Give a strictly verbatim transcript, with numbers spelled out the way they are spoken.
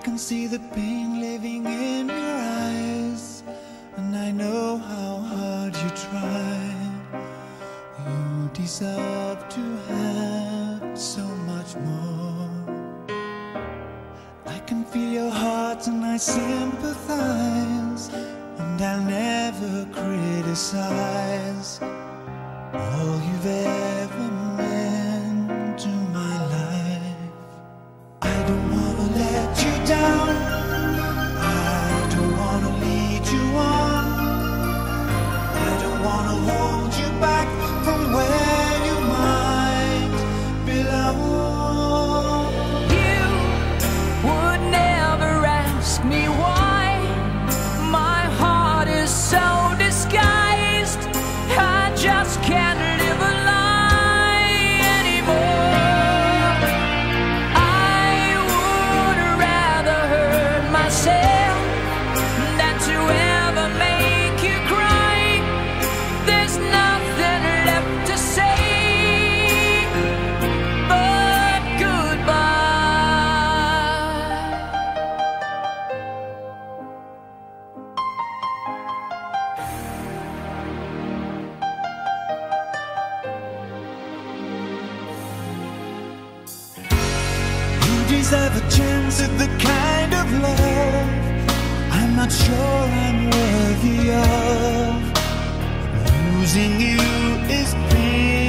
can see the pain living in your eyes, and I know how hard you tried. You deserve to have so much more. I can feel your heart and I sympathize, and I'll never criticize all you've ever meant to my life. I don't wanna let you down, I don't wanna lead you on, I don't wanna hold you back from where you might belong. You would never ask me why my heart is so disguised. I just can't live a lie anymore. I would rather hurt myself than to ever make you cry. There's nothing left to say but goodbye. You deserve a chance at the kind of love I'm not sure I'm worthy of. Losing you is pain.